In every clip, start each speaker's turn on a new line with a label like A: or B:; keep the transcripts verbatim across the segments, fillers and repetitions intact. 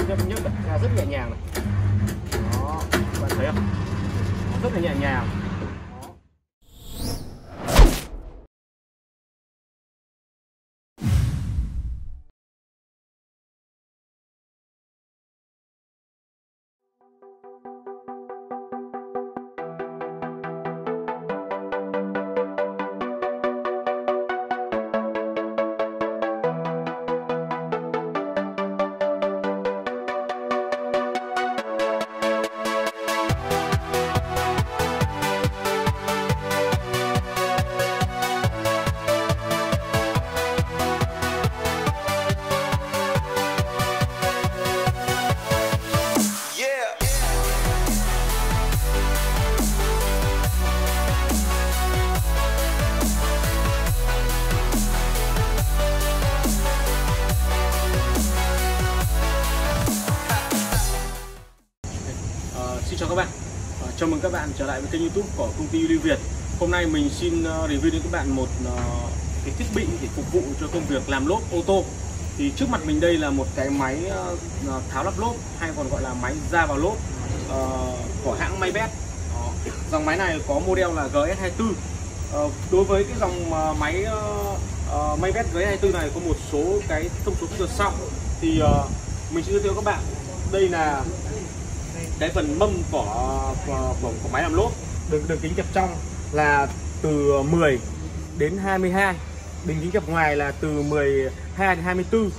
A: nhấc nhấc ra rất nhẹ nhàng này. Đó, các bạn thấy không? Rất là nhẹ nhàng. Xin chào các bạn, uh, chào mừng các bạn trở lại với kênh YouTube của công ty Lưu Việt. Hôm nay mình xin uh, review đến các bạn một uh, cái thiết bị để phục vụ cho công việc làm lốp ô tô. Thì trước mặt mình đây là một cái máy uh, tháo lắp lốp, hay còn gọi là máy ra vào lốp uh, của hãng Maybach. Uh, dòng máy này có model là G S hai tư. Uh, đối với cái dòng uh, máy uh, uh, Maybach G S hai tư này có một số cái thông số kỹ thuật sau. Thì uh, mình sẽ giới thiệu các bạn đây là cái phần mâm của, của, của, của máy làm lốp. Đường, đường kính kẹp trong là từ mười đến hai mươi hai, đường kính kẹp ngoài là từ mười hai đến hai mươi tư.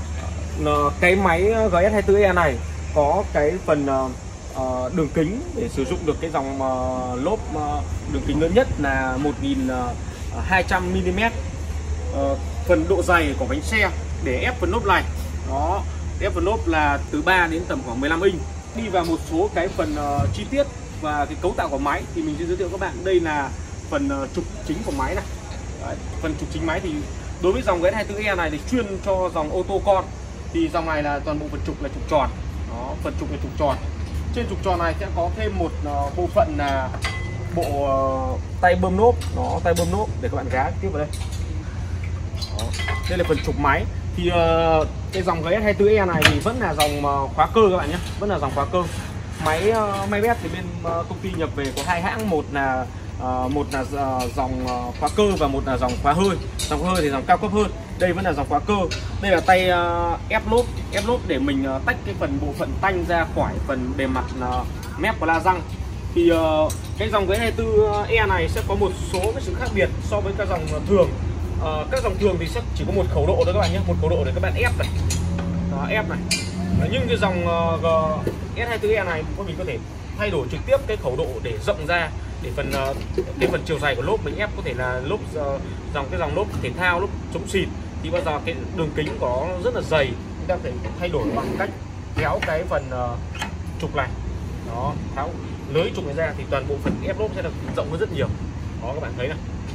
A: Cái máy G S hai tư E này có cái phần uh, đường kính để sử dụng được cái dòng uh, lốp uh, đường kính lớn nhất là một nghìn hai trăm mi li mét. uh, Phần độ dày của bánh xe để ép phần lốp này, đó, ép phần lốp là từ ba đến tầm khoảng mười lăm inch. Đi vào một số cái phần uh, chi tiết và cái cấu tạo của máy thì mình sẽ giới thiệu các bạn. Đây là phần uh, trục chính của máy này. Đấy, phần trục chính máy thì đối với dòng G S hai tư E này thì chuyên cho dòng ô tô con, thì dòng này là toàn bộ phần trục là trục tròn. Đó, phần trục là trục tròn. Trên trục tròn này sẽ có thêm một uh, bộ phận là bộ uh, tay bơm lốp, nó tay bơm lốp để các bạn gá tiếp vào đây. Đó, đây là phần trục máy. Thì uh, cái dòng G S hai tư E này thì vẫn là dòng uh, khóa cơ các bạn nhé, vẫn là dòng khóa cơ. Máy uh, Maybach thì bên uh, công ty nhập về có hai hãng, một là uh, một là uh, dòng uh, khóa cơ và một là dòng khóa hơi. Dòng khóa hơi thì dòng cao cấp hơn. Đây vẫn là dòng khóa cơ. Đây là tay uh, ép lốp, ép lốp để mình uh, tách cái phần bộ phận tanh ra khỏi phần bề mặt uh, mép của la răng. Thì uh, cái dòng G S hai tư E này sẽ có một số cái sự khác biệt so với các dòng thường. Uh, các dòng thường thì sẽ chỉ có một khẩu độ thôi các bạn nhé, một khẩu độ để các bạn ép này. Đó, ép này. Uh, nhưng cái dòng uh, G S hai tư E này mình có thể thay đổi trực tiếp cái khẩu độ để rộng ra, để phần uh, cái phần chiều dài của lốp mình ép có thể là lốp uh, dòng cái dòng lốp thể thao, lốp chống xịt. Thì bao giờ cái đường kính có rất là dày, chúng ta có thể thay đổi bằng cách kéo cái phần uh, trục này, đó, tháo lưới trục này ra thì toàn bộ phần ép lốp sẽ được rộng hơn rất nhiều. Đó, các bạn thấy này.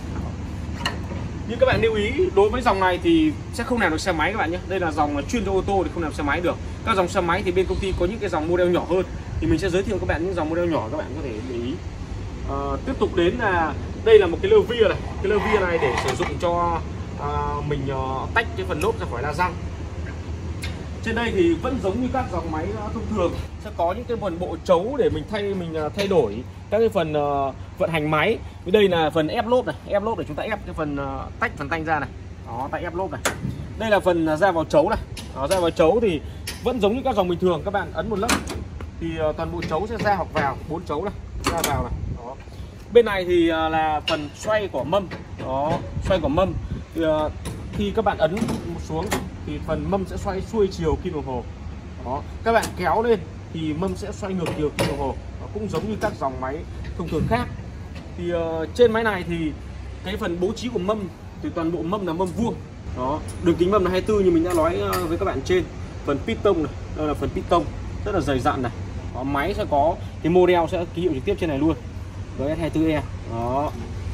A: Nhưng các bạn lưu ý, đối với dòng này thì sẽ không làm được xe máy các bạn nhé. Đây là dòng chuyên cho ô tô thì không làm xe máy được. Các dòng xe máy thì bên công ty có những cái dòng model nhỏ hơn, thì mình sẽ giới thiệu các bạn những dòng model nhỏ, các bạn có thể để ý. À, tiếp tục đến là đây là một cái lơ via này. Cái lơ via này để sử dụng cho à, mình uh, tách cái phần lốp ra khỏi la răng. Trên đây thì vẫn giống như các dòng máy uh, thông thường, sẽ có những cái phần bộ trấu để mình thay mình uh, thay đổi các cái phần uh, vận hành máy. Đây là phần ép lốp này, ép lốp để chúng ta ép cái phần uh, tách phần tanh ra này. Đó, tay ép lốp này. Đây là phần uh, ra vào trấu này. Đó, ra vào trấu thì vẫn giống như các dòng bình thường, các bạn ấn một lớp thì uh, toàn bộ trấu sẽ ra hoặc vào, bốn trấu này, ra vào này. Đó. Bên này thì uh, là phần xoay của mâm. Đó, xoay của mâm. Thì, uh, khi các bạn ấn xuống thì phần mâm sẽ xoay xuôi chiều kim đồng hồ. Đó, các bạn kéo lên thì mâm sẽ xoay ngược chiều kim đồng hồ. Đó, cũng giống như các dòng máy thông thường khác. Thì uh, trên máy này thì cái phần bố trí của mâm thì toàn bộ mâm là mâm vuông. Đó, đường kính mâm là hai mươi tư như mình đã nói uh, với các bạn trên. Phần piston này, đây là phần piston rất là dày dặn này. Đó, máy sẽ có cái model sẽ ký hiệu trực tiếp trên này luôn, G S hai tư E. Đó.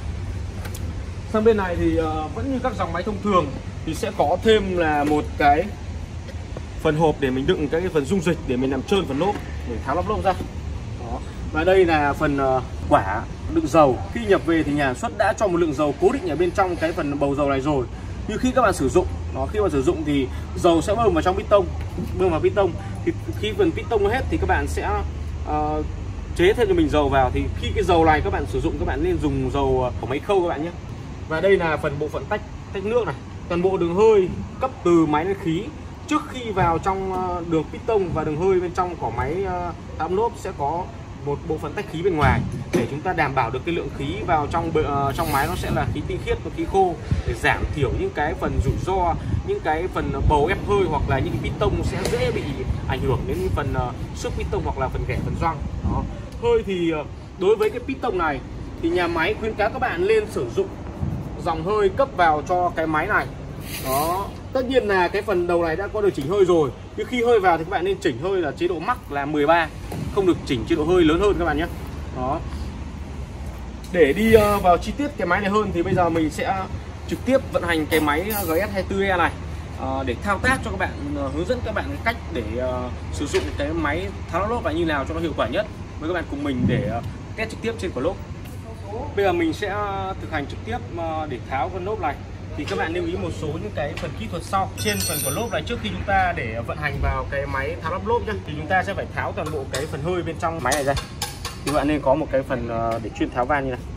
A: Sang bên này thì uh, vẫn như các dòng máy thông thường thì sẽ có thêm là một cái phần hộp để mình đựng cái phần dung dịch để mình làm trơn phần lốp, để tháo lắp lốp ra. Đó. Và đây là phần uh, quả đựng dầu. Khi nhập về thì nhà sản xuất đã cho một lượng dầu cố định ở bên trong cái phần bầu dầu này rồi. Nhưng khi các bạn sử dụng Đó, khi mà sử dụng thì dầu sẽ bơm vào trong piston, bơm vào piston thì khi phần piston hết thì các bạn sẽ uh, chế thêm cho mình dầu vào. Thì khi cái dầu này các bạn sử dụng, các bạn nên dùng dầu của máy khâu các bạn nhé. Và đây là phần bộ phận tách tách nước này, toàn bộ đường hơi cấp từ máy lên khí trước khi vào trong đường piston và đường hơi bên trong của máy tháo lốp sẽ có một bộ phận tách khí bên ngoài để chúng ta đảm bảo được cái lượng khí vào trong uh, trong máy nó sẽ là khí tinh khiết và khí khô, để giảm thiểu những cái phần rủi ro, những cái phần bầu ép hơi hoặc là những cái piston sẽ dễ bị ảnh hưởng đến phần uh, xước piston hoặc là phần ghẻ, phần gioăng. Đó. Hơi thì uh, đối với cái piston này thì nhà máy khuyến cáo các bạn nên sử dụng dòng hơi cấp vào cho cái máy này. Đó, tất nhiên là cái phần đầu này đã có được chỉnh hơi rồi, nhưng khi hơi vào thì các bạn nên chỉnh hơi là chế độ max là mười ba, không được chỉnh chế độ hơi lớn hơn các bạn nhé. Đó. Để đi uh, vào chi tiết cái máy này hơn thì bây giờ mình sẽ trực tiếp vận hành cái máy G S hai mươi tư E này uh, để thao tác cho các bạn, uh, hướng dẫn các bạn cách để uh, sử dụng cái máy tháo lốp và như nào cho nó hiệu quả nhất với các bạn cùng mình để uh, test trực tiếp trên quả lốp. Bây giờ mình sẽ thực hành trực tiếp uh, để tháo con lốp này. Thì các bạn lưu ý một số những cái phần kỹ thuật sau. Trên phần của lốp này, trước khi chúng ta để vận hành vào cái máy tháo lắp lốp nhá, thì chúng ta sẽ phải tháo toàn bộ cái phần hơi bên trong máy này ra. Thì bạn nên có một cái phần để chuyên tháo van như này.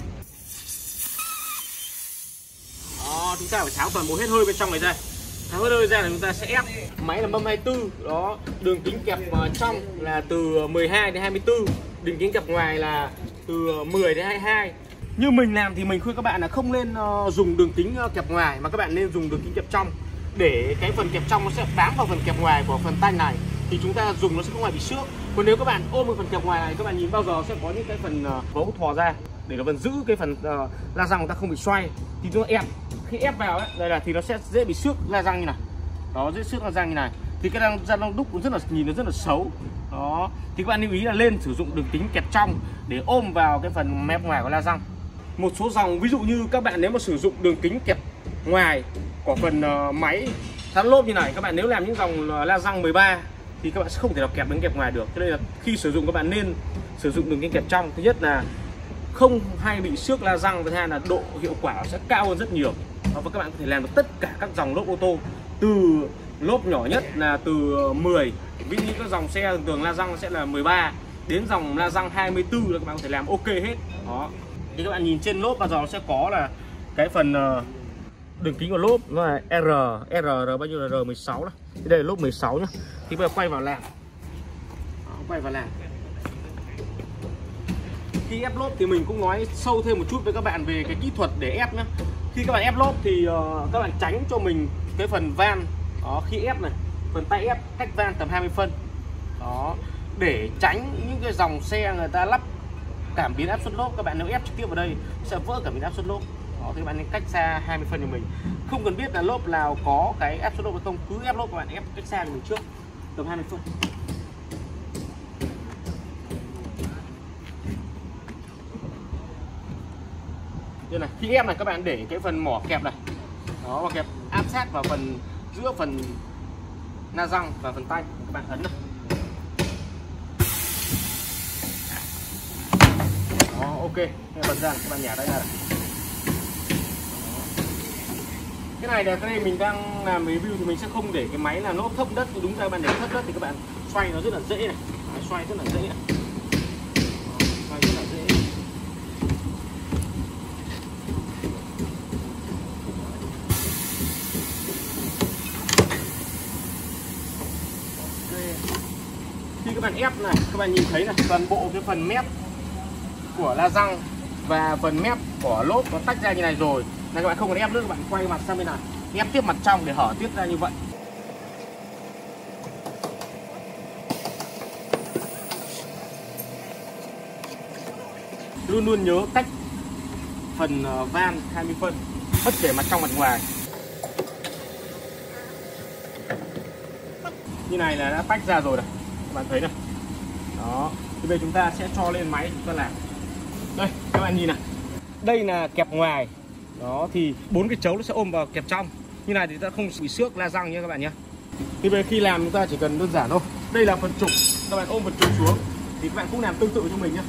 A: Đó, chúng ta phải tháo toàn bộ hết hơi bên trong này ra. Tháo hết hơi ra là chúng ta sẽ ép. Máy là mâm hai mươi tư, đó, đường kính kẹp trong là từ mười hai đến hai mươi tư, đường kính kẹp ngoài là từ mười đến hai mươi hai. Như mình làm thì mình khuyên các bạn là không nên uh, dùng đường kính uh, kẹp ngoài, mà các bạn nên dùng đường kính kẹp trong, để cái phần kẹp trong nó sẽ bám vào phần kẹp ngoài của phần tanh này, thì chúng ta dùng nó sẽ không hề bị xước. Còn nếu các bạn ôm cái phần kẹp ngoài này, các bạn nhìn bao giờ sẽ có những cái phần uh, gấu thò ra để nó vẫn giữ cái phần uh, la răng của ta không bị xoay. Thì chúng ta ép, khi ép vào ấy, đây là thì nó sẽ dễ bị xước la răng như này. Đó, dễ xước la răng như này. Thì cái răng răng đúc cũng rất là nhìn nó rất là xấu. Đó, thì các bạn lưu ý là lên sử dụng đường kính kẹp trong để ôm vào cái phần mép ngoài của la răng. Một số dòng, ví dụ như các bạn nếu mà sử dụng đường kính kẹp ngoài của phần uh, máy tháo lốp như này, các bạn nếu làm những dòng uh, la răng mười ba thì các bạn sẽ không thể nào kẹp đường kẹp ngoài được. Cho nên là khi sử dụng các bạn nên sử dụng đường kính kẹp trong. Thứ nhất là không hay bị xước la răng, và thứ hai là độ hiệu quả sẽ cao hơn rất nhiều. Và các bạn có thể làm được tất cả các dòng lốp ô tô, từ lốp nhỏ nhất là từ mười, ví dụ như các dòng xe thường thường la răng sẽ là mười ba, đến dòng la răng hai mươi tư là các bạn có thể làm ok hết. Đó. Thì các bạn nhìn trên lốp bao giờ nó sẽ có là cái phần uh, đường kính của lốp nó là R, R, R bao nhiêu là R mười sáu này. Thì đây là lốp mười sáu nhá. Thì bây giờ quay vào làm. Đó, quay vào làm. Khi ép lốp thì mình cũng nói sâu thêm một chút với các bạn về cái kỹ thuật để ép nhá. Khi các bạn ép lốp thì uh, các bạn tránh cho mình cái phần van. Đó, khi ép này, phần tay ép cách van tầm hai mươi phân. Đó, để tránh những cái dòng xe người ta lắp cảm biến áp suất lốp, các bạn nếu ép trực tiếp vào đây sẽ vỡ cảm biến áp suất lốp. Đó, thì các bạn nên cách xa hai mươi phân cho mình. Không cần biết là lốp nào có cái áp suất lốp hay không, cứ ép lốp các bạn ép cách xa cho mình trước tầm hai mươi phân. Đây này, khi ép này các bạn để cái phần mỏ kẹp này, đó, mỏ kẹp áp sát vào phần giữa phần la răng và phần tay, các bạn ấn này. Đó, ok, bật ra các bạn nhả tay ra. Cái này là cái này mình đang làm review thì mình sẽ không để cái máy là nó thấp đất, đúng ra các bạn để thấp đất thì các bạn xoay nó rất là dễ này, xoay rất là dễ này. Đó, xoay rất là dễ. Khi các bạn ép này, các bạn nhìn thấy này, toàn bộ cái phần mép của la răng và phần mép của lốp nó tách ra như này rồi, nên các bạn không cần ép nữa, các bạn quay mặt sang bên này, ép tiếp mặt trong để hở tiếp ra như vậy. Luôn luôn nhớ tách phần van hai mươi phân, bất kể mặt trong mặt ngoài. Như này là đã tách ra rồi này, các bạn thấy này. Đó, thì bây giờ chúng ta sẽ cho lên máy chúng ta làm. Đây, các bạn nhìn này. Đây là kẹp ngoài. Đó, thì bốn cái chấu nó sẽ ôm vào kẹp trong. Như này thì ta không bị xước la răng nha các bạn nhé. Thì bây giờ khi làm chúng ta chỉ cần đơn giản thôi. Đây là phần trục, các bạn ôm phần trục xuống thì các bạn cũng làm tương tự cho mình nhé.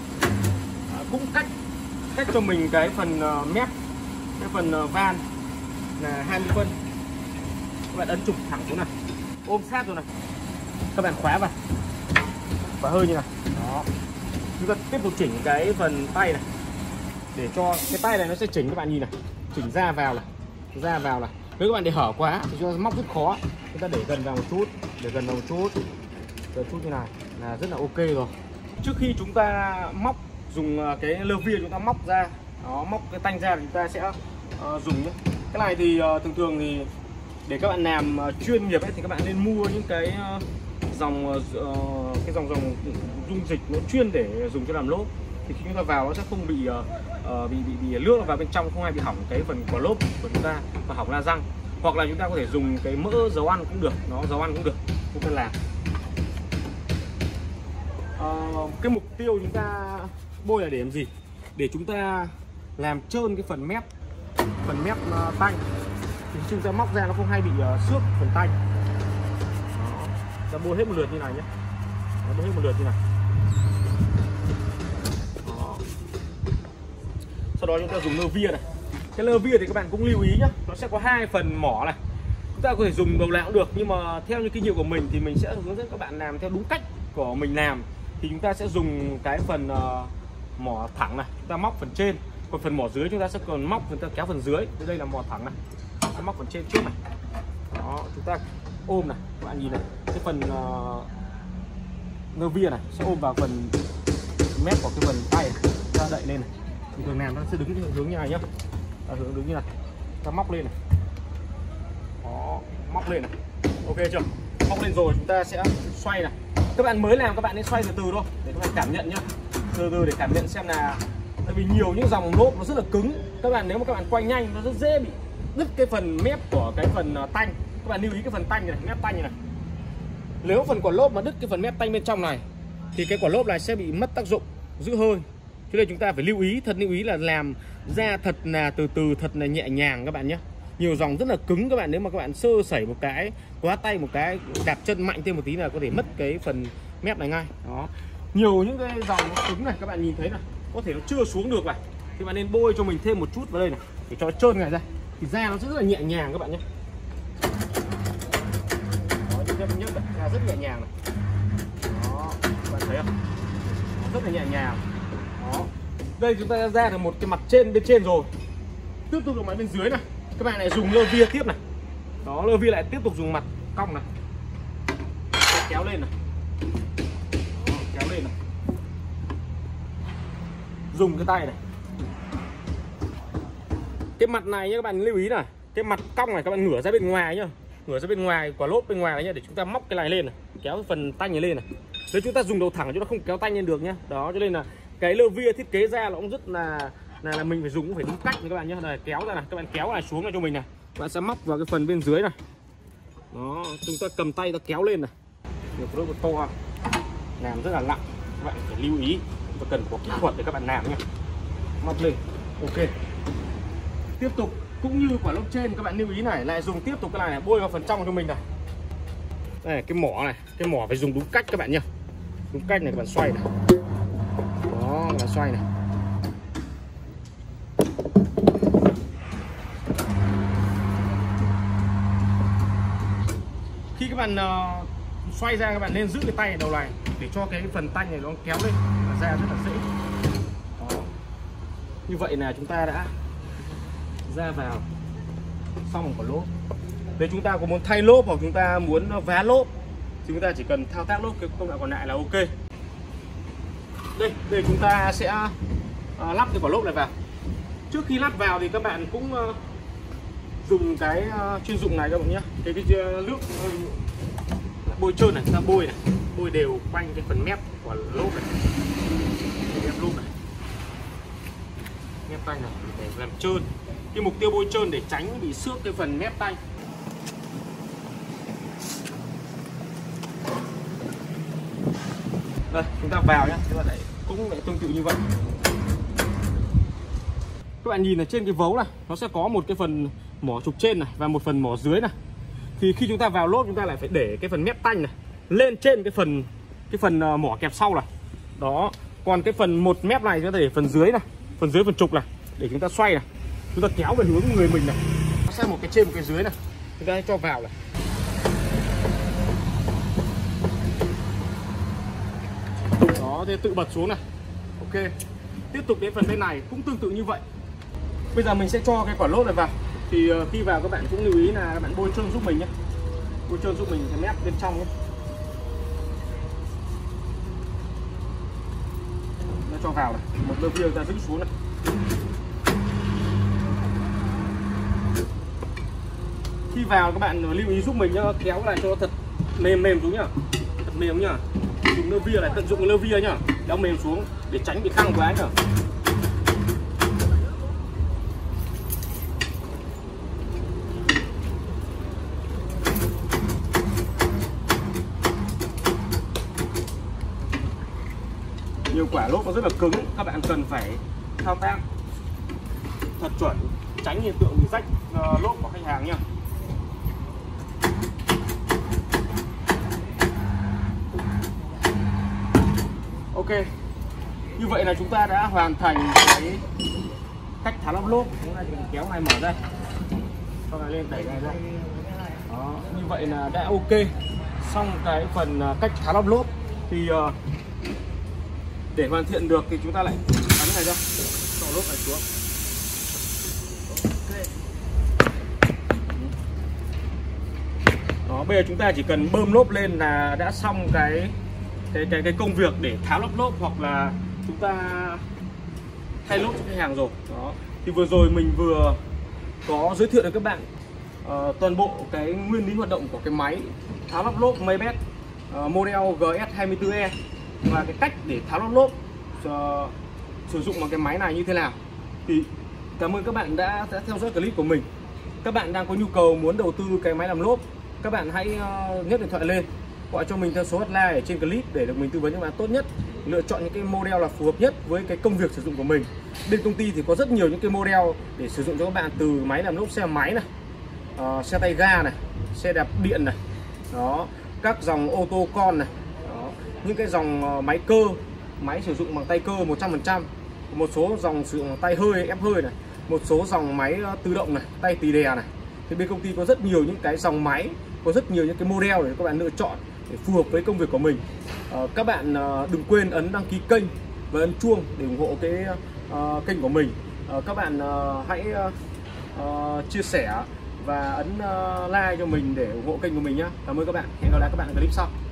A: Cũng cách cách cho mình cái phần uh, mép, cái phần uh, van là hai mươi phân. Các bạn ấn trục thẳng xuống này, ôm sát rồi này, các bạn khóa vào, khóa hơi như này. Đó, chúng ta tiếp tục chỉnh cái phần tay này để cho cái tay này nó sẽ chỉnh, các bạn nhìn này, chỉnh ra vào này, ra vào này. Nếu các bạn để hở quá thì chúng ta móc rất khó. Chúng ta để gần vào một chút, để gần vào một chút, gần chút như này là rất là ok rồi. Trước khi chúng ta móc, dùng cái lơ via chúng ta móc ra, đó, móc cái tanh ra thì chúng ta sẽ uh, dùng nhé. Cái này thì uh, thường thường thì để các bạn làm uh, chuyên nghiệp ấy, thì các bạn nên mua những cái uh, dòng uh, cái dòng dòng dung dịch nó chuyên để dùng cho làm lốp. Thì khi chúng ta vào nó sẽ không bị uh, uh, bị bị bị nước vào bên trong, không ai bị hỏng cái phần quả lốp của chúng ta và hỏng la răng. Hoặc là chúng ta có thể dùng cái mỡ dầu ăn cũng được, nó dầu ăn cũng được, cũng cần làm. Uh, cái mục tiêu chúng ta bôi là để làm gì? Để chúng ta làm trơn cái phần mép, phần mép uh, tanh. Thì chúng ta móc ra nó không hay bị uh, xước phần tanh. Đó. Ta bôi hết một lượt như này nhé. Đó, bôi hết một lượt như này. Đó. Sau đó chúng ta dùng lơ via này. Cái lơ via thì các bạn cũng lưu ý nhé, nó sẽ có hai phần mỏ này. Chúng ta có thể dùng đầu nào cũng được, nhưng mà theo như kinh nghiệm của mình thì mình sẽ hướng dẫn các bạn làm theo đúng cách của mình làm. Thì chúng ta sẽ dùng cái phần uh, mỏ thẳng này, chúng ta móc phần trên, còn phần mỏ dưới chúng ta sẽ còn móc, chúng ta kéo phần dưới. Đây là mỏ thẳng này, chúng ta móc phần trên trước này. Đó, chúng ta ôm này, các bạn nhìn này, cái phần uh, nơ via này sẽ ôm vào phần mép của cái phần tay này, chúng ta đậy lên này. Thì thường làm nó sẽ đứng hướng như này nhá, ta hướng đứng như này, ta móc lên này. Đó, móc lên này, ok chưa? Móc lên rồi chúng ta sẽ xoay này. Các bạn mới làm các bạn nên xoay từ từ thôi để các bạn cảm nhận nhá, từ từ để cảm nhận xem là, tại vì nhiều những dòng lốp nó rất là cứng, các bạn nếu mà các bạn quay nhanh nó rất dễ bị đứt cái phần mép của cái phần tanh. Các bạn lưu ý cái phần tanh này, mép tanh này, này. Nếu phần quả lốp mà đứt cái phần mép tanh bên trong này thì cái quả lốp này sẽ bị mất tác dụng, giữ hơi. Cho nên chúng ta phải lưu ý, thật lưu ý là làm ra thật là từ từ, thật là nhẹ nhàng các bạn nhé. Nhiều dòng rất là cứng các bạn, nếu mà các bạn sơ sẩy một cái, quá tay một cái, đạp chân mạnh thêm một tí là có thể mất cái phần mép này ngay. Đó, nhiều những cái dòng nó cứng này, các bạn nhìn thấy này, có thể nó chưa xuống được này, thì bạn nên bôi cho mình thêm một chút vào đây này để cho nó trơn này ra, thì da nó sẽ rất là nhẹ nhàng các bạn nhé. Đó, nhấp nhấp ra rất nhẹ nhàng này. Đó, các bạn thấy không? Đó, rất là nhẹ nhàng. Đó, đây chúng ta ra được một cái mặt trên bên trên rồi, tiếp tục được mặt bên dưới này. Các bạn lại dùng lơ via tiếp này. Đó, lơ via lại tiếp tục dùng mặt cong này, kéo lên này. Đó, kéo lên này, dùng cái tay này. Cái mặt này nhé các bạn lưu ý này, cái mặt cong này các bạn ngửa ra bên ngoài nhá, ngửa ra bên ngoài quả lốp bên ngoài nhá, để chúng ta móc cái này lên này, kéo cái phần tanh này lên này. Nếu chúng ta dùng đầu thẳng chúng ta không kéo tanh lên được nhá. Đó, cho nên là cái lơ via thiết kế ra nó cũng rất là là, là mình phải dùng cũng phải đúng cách này các bạn nhé. Này, kéo ra này, các bạn kéo này xuống này cho mình này, các bạn sẽ móc vào cái phần bên dưới này. Đó, chúng ta cầm tay ta kéo lên này, được rất là to, làm rất là nặng, các bạn phải lưu ý và cần có kỹ thuật để các bạn làm nhé. Móc lên, ok. Tiếp tục cũng như quả lốp trên, các bạn lưu ý này, lại dùng tiếp tục cái này, này bôi vào phần trong cho mình này. Đây, cái mỏ này, cái mỏ phải dùng đúng cách các bạn nhé, đúng cách này các bạn xoay này. Đó, các bạn xoay này. Khi các bạn uh, xoay ra, các bạn nên giữ cái tay ở đầu này để cho cái phần tanh này nó kéo lên và ra rất là dễ. Đó. Như vậy là chúng ta đã ra vào xong một quả lốp. Nếu chúng ta có muốn thay lốp hoặc chúng ta muốn vá lốp thì chúng ta chỉ cần thao tác lốp, cái công đoạn còn lại là ok. Đây, đây chúng ta sẽ uh, lắp cái quả lốp này vào. Trước khi lắp vào thì các bạn cũng uh, dùng cái uh, chuyên dụng này các bạn nhé, cái cái uh, nước uh, bôi trơn này, ta bôi này, bôi đều quanh cái phần mép của lốp này, mép lốp này, mép tay này để làm trơn. Cái mục tiêu bôi trơn để tránh bị xước cái phần mép tay. Đây, chúng ta vào nhé, chúng ta lại cũng lại tương tự như vậy. Các bạn nhìn là trên cái vấu này nó sẽ có một cái phần mỏ trục trên này và một phần mỏ dưới này. Thì khi chúng ta vào lốp chúng ta lại phải để cái phần mép tanh này lên trên cái phần cái phần mỏ kẹp sau này. Đó, còn cái phần một mép này chúng ta để phần dưới này, phần dưới phần trục này để chúng ta xoay này. Chúng ta kéo về hướng người mình này, sẽ một cái trên một cái dưới này, chúng ta cho vào này. Đó, thế tự bật xuống này. Ok, tiếp tục đến phần bên này cũng tương tự như vậy. Bây giờ mình sẽ cho cái quả lốp này vào. Thì uh, khi vào các bạn cũng lưu ý là các bạn bôi trơn giúp mình nhé, bôi trơn giúp mình cái mép bên trong nhé. Nó cho vào này, một lớp bia ta giữ xuống này. Khi vào các bạn lưu ý giúp mình nhá, kéo lại cho thật mềm mềm xuống nhá, thật mềm nhá. Dùng lơ via này, tận dụng lơ via nhá, kéo mềm xuống để tránh bị căng quá nhá. Nhiều quả lốp nó rất là cứng, các bạn cần phải thao tác thật chuẩn, tránh hiện tượng bị rách uh, lốp của khách hàng nhá. Ok, như vậy là chúng ta đã hoàn thành cái cách tháo lắp lốp. Chúng ta chỉ cần kéo này mở ra, sau này lên đẩy này ra. Đó, như vậy là đã ok. Xong cái phần cách tháo lắp lốp thì uh, để hoàn thiện được thì chúng ta lại ấn này ra, cho lốp này xuống. Okay. Đó, bây giờ chúng ta chỉ cần bơm lốp lên là đã xong cái cái cái cái công việc để tháo lắp lốp hoặc là chúng ta thay lốp cho khách hàng rồi. Đó, thì vừa rồi mình vừa có giới thiệu đến các bạn uh, toàn bộ cái nguyên lý hoạt động của cái máy tháo lắp lốp Maybach uh, model G S hai mươi tư E và cái cách để tháo lắp lốp uh, sử dụng bằng cái máy này như thế nào. Thì cảm ơn các bạn đã, đã theo dõi clip của mình. Các bạn đang có nhu cầu muốn đầu tư cái máy làm lốp, các bạn hãy uh, nhấc điện thoại lên, gọi cho mình theo số hotline ở trên clip để được mình tư vấn cho bạn tốt nhất, lựa chọn những cái model là phù hợp nhất với cái công việc sử dụng của mình. Bên công ty thì có rất nhiều những cái model để sử dụng cho các bạn, từ máy làm lốp xe máy này, uh, xe tay ga này, xe đạp điện này, đó, các dòng ô tô con này, đó, những cái dòng uh, máy cơ, máy sử dụng bằng tay cơ một trăm phần trăm, một số dòng sử dụng bằng tay hơi ép hơi này, một số dòng máy uh, tự động này, tay tì đè này. Thì bên công ty có rất nhiều những cái dòng máy, có rất nhiều những cái model để các bạn lựa chọn để phù hợp với công việc của mình. Uh, các bạn uh, đừng quên ấn đăng ký kênh và ấn chuông để ủng hộ cái uh, kênh của mình. Uh, các bạn uh, hãy uh, uh, chia sẻ và ấn uh, like cho mình để ủng hộ kênh của mình nhé. Cảm ơn các bạn. Hẹn gặp lại các bạn ở clip sau.